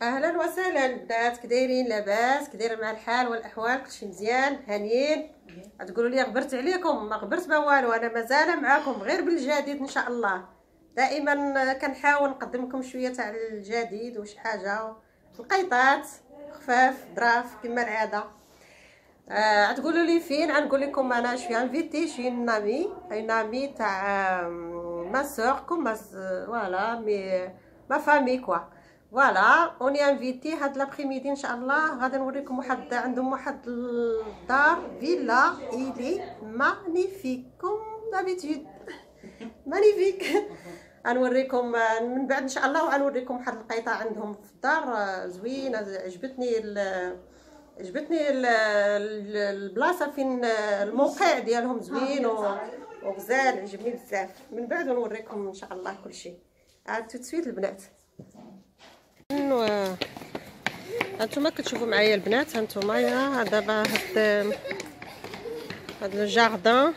اهلا وسهلا البنات، كدايرين؟ لاباس؟ كدايرين مع الحال والاحوال؟ كلشي مزيان؟ هانيين؟ تقولوا لي غبرت عليكم؟ ما غبرت ما والو، انا مازال معاكم غير بالجديد ان شاء الله. دائما كنحاول نقدم لكم شويه تاع الجديد وشي حاجه القيطات خفاف ظراف كما العاده. تقولوا لي فين؟ غنقول لكم انا شويه انفيتي شي نامي تاع ما سور كوم فوالا مي ما فامي كوا. فوالا اوني انفيتي هاد لابريميدي ان شاء الله. غادي نوريكم عندهم واحد الدار فيلا ايلي مانيفيك كوم دابيتود مانيفيك. غنوريكم من بعد ان شاء الله، وغنوريكم واحد القيطه عندهم في الدار زوينه. عجبتني البلاصه فين الموقع ديالهم زوين وغزال، عجبني بزاف. من بعد نوريكم ان شاء الله كل شيء. عاد تسويت البنات. هانتوما كتشوفوا معايا البنات، هانتوما دابا هاد الجاردان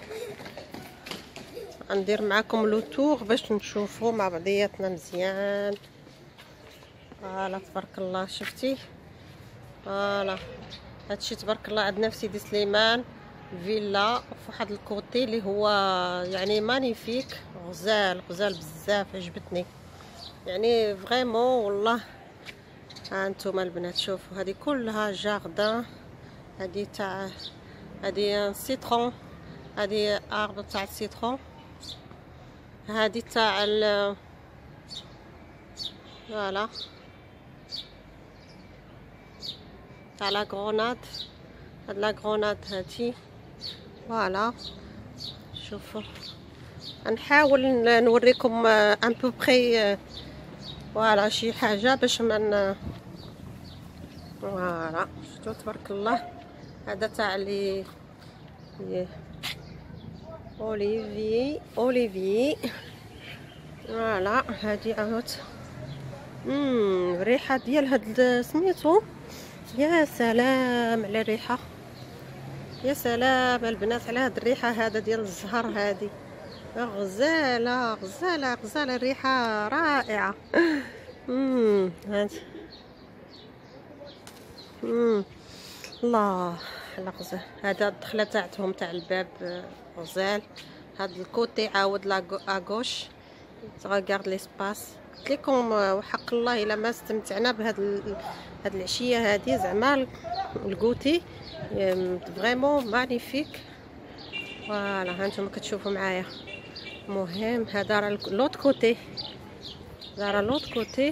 غندير معكم لو تور باش نشوفوا مع بعضياتنا مزيان. فوالا تبارك الله، شفتي؟ فوالا هادشي تبارك الله. عندنا في سيدي سليمان فيلا فواحد الكوتي اللي هو يعني مانيفيك، غزال بزاف، عجبتني يعني فريمون والله. ها انتم البنات شوفوا، هذه كلها جاردان، هذه تاع هذه سيترون، هذه ارض تاع السيترون، هذه تاع فوالا تاع لا غروناد. هاد لا غروناد هاتي فوالا. شوفوا نحاول نوريكم ان بو بري فوالا شي حاجه باش من فوالا. شفتوا تبارك الله. هذا تاع لي اوليفي فوالا. هادي عاود الريحه ديال هاد سميتو، يا سلام على الريحه، يا سلام البنات على هاد الريحه هذا ديال الزهر. هادي غزاله الريحه رائعه. هاد الله على غزال. هذا الدخله تاعتهم تاع الباب غزال. هاد الكوتي عاود لاغوش تغارد ليسباس. قلت لكم وحق الله الا ما استمتعنا هاد العشيه هادي زعما الكوتي فريمون مانيفيك. فوالا هانتوما كتشوفوا معايا. مهم هذا راه لوط كوتي، راه لوط كوتي.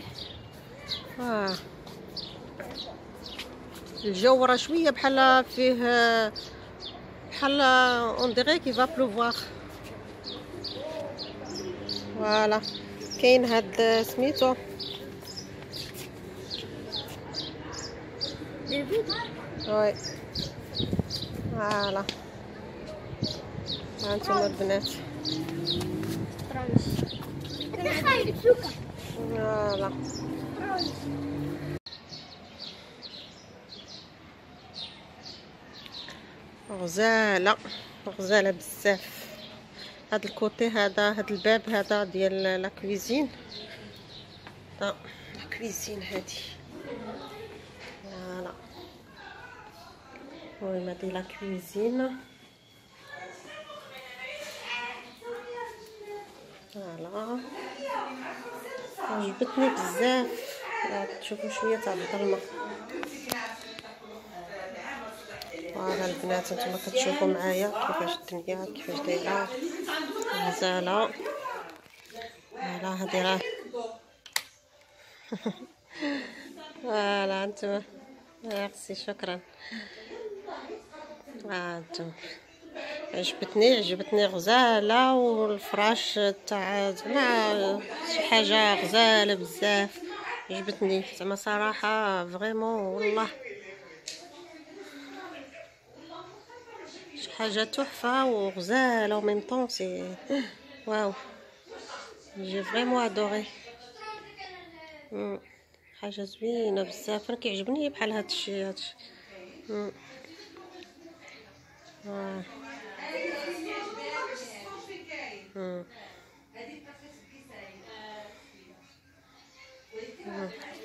الجو راه شويه بحال فيه بحال اون ديغي كي فا بلوفوار. فوالا كاين هاد سميتو وي فوالا. هانتوما البنات فوالا. غزاله بزاف. هاد الكوتي هذا، هاد الباب هذا ديال لا كويزين، لا كويزين هادي فوالا. المهم هادي لا كويزين فوالا. عجبتني بزاف. تشوفوا شويه تاع الظلمه. فوالا البنات نتوما كتشوفوا معايا كيفاش الدنيا كيفاش دايره غزاله. فوالا هادي راه فوالا نتوما ميرسي شكرا. انتم عجبتني غزاله. والفراش تاع زعما شي حاجه غزاله بزاف، عجبتني زعما صراحه فريمون والله. شي حاجه تحفه وغزاله وميم طون سي واو. جي فريمون ادوري. حاجه زوينه بزاف. انا كيعجبني بحال هادشي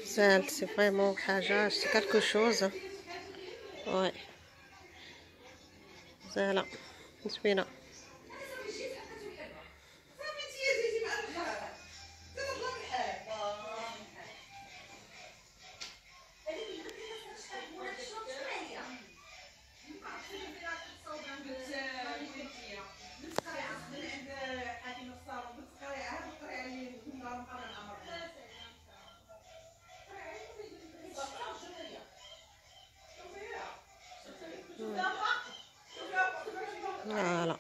غزال سي فريمون حاجه سي كالكو شوز. وي غزاله زوينه. فوالا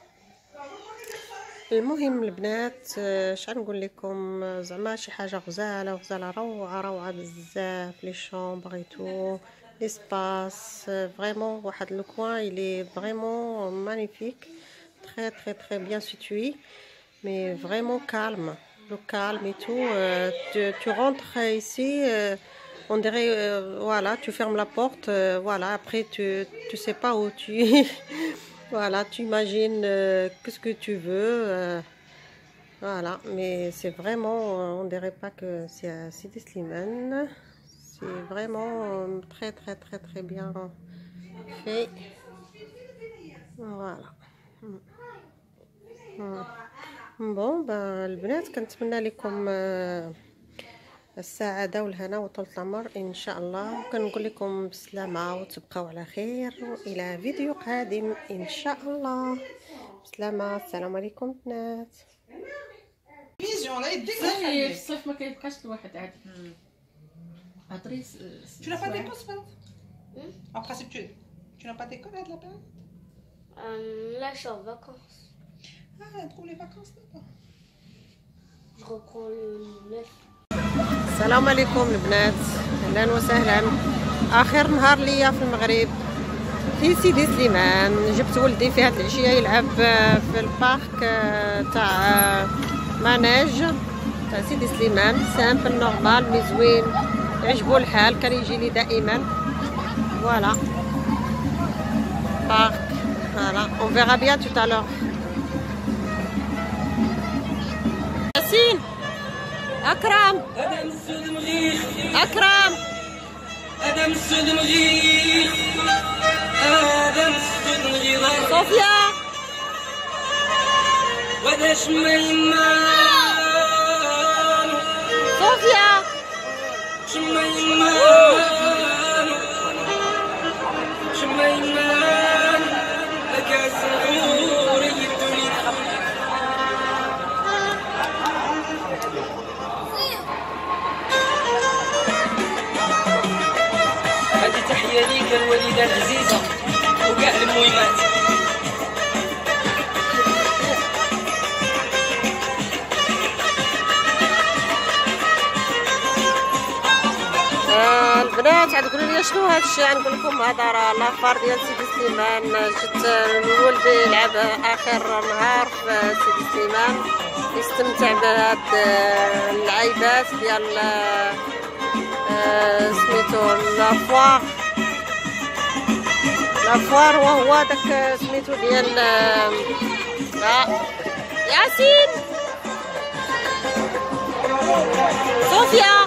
المهم البنات شحال نقول لكم زعما شي حاجه غزاله وغزاله روعه روعه بزاف. لي شومبر اي تو ليسباس فريمون واحد لو كوين il est vraiment magnifique, très très très bien situé, mais vraiment calme, le calme et tout. Tu rentres ici, on dirait voilà, tu fermes la porte, voilà, après tu sais pas où tu voilà, tu imagines qu'est-ce que tu veux, voilà, mais c'est vraiment, on dirait pas que c'est à Sidi Slimane, c'est vraiment très très très très bien fait, voilà. بون البنات كنتمنى لكم السعاده والهنا وطول العمر ان شاء الله، وكنقول لكم بالسلامه وتبقاو على خير، والى فيديو قادم ان شاء الله. بسلامه، السلام عليكم بنات. في الصيف ما كيبقاش الواحد عادي. هضري Tu n'as pas d'école, c'est pas? En principe, tu n'as pas d'école à la période? Là, je suis en vacances. Ah, pour les vacances, d'accord. Je reprends le 9. السلام عليكم البنات، اهلا وسهلا. اخر نهار ليا في المغرب في سيدي سليمان. جبت ولدي في هاد العشيه يلعب في البارك تاع ماناج تاع سيدي سليمان، سامبل نورمال مي زوين، يعجبو الحال، كان يجي لي دائما. فوالا بارك، فوالا on verra bien tout à l'heure. ياسين، أكرم، أكرم، صوفيا، صوفيا، هذه تحية ليك الوالدة العزيزة وكاع المهمات. البنات عاد تقولوا لي شنو هذا الشيء؟ غنقول لكم هذا راه لافار ديال سيدي سليمان. جيت ولدي يلعب اخر نهار في سيدي سليمان، يستمتع بهاد اللعيبات ديال سميتو لافوار، وهو داك سميتو ديال ياسين، صوفيا،